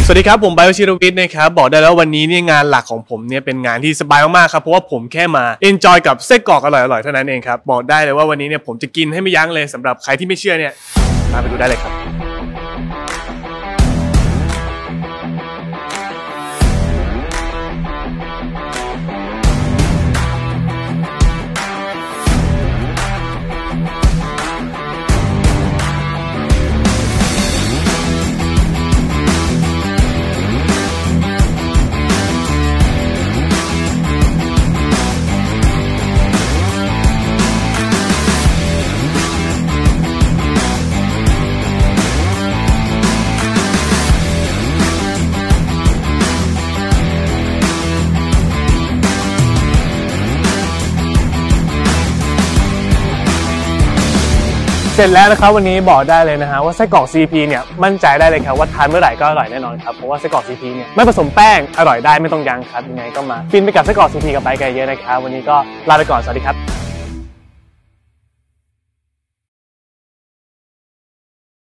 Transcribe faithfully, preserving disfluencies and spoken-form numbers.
สวัสดีครับผมไบโอชิรวิทย์นะครับบอกได้แล้ววันนี้เนี่ยงานหลักของผมเนี่ยเป็นงานที่สบายมากๆครับเพราะว่าผมแค่มาเอนจอยกับไส้กรอกอร่อยๆเท่านั้นเองครับบอกได้เลยว่าวันนี้เนี่ยผมจะกินให้ไม่ยั้งเลยสำหรับใครที่ไม่เชื่อเนี่ยมาไปดูได้เลยครับเสร็จแล้วนะครับวันนี้บอกได้เลยนะฮะว่าไส้กรอก ซี พี เนี่ยมั่นใจได้เลยครับว่าทานเมื่อไหร่ก็อร่อยแน่นอนครับเพราะว่าไส้กรอก ซี พี เนี่ยไม่ผสมแป้งอร่อยได้ไม่ต้องยั้งครับยังไงก็มาฟินไปกับไส้กรอก ซี พี กับไบค์กันเยอะนะครับวันนี้ก็ลาไปก่อนสวัสดีครับ